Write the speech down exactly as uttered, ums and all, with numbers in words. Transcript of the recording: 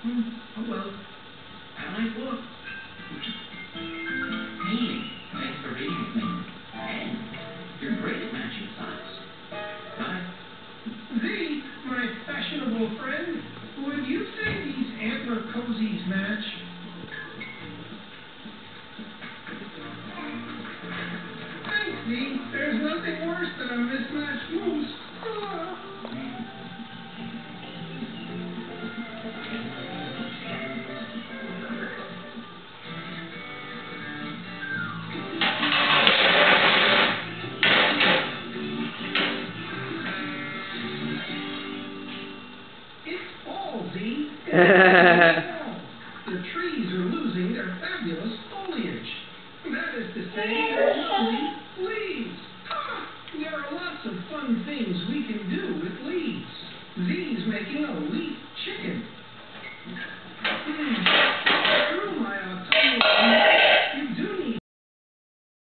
Hmm. Oh well. Have a nice walk. Hey, thanks for reading with me. And you're great at matching socks. Bye. Z, my fashionable friend, would you say these antler cozies match? Thanks, Z. There's nothing worse than a mismatched moose. It's fall, Z.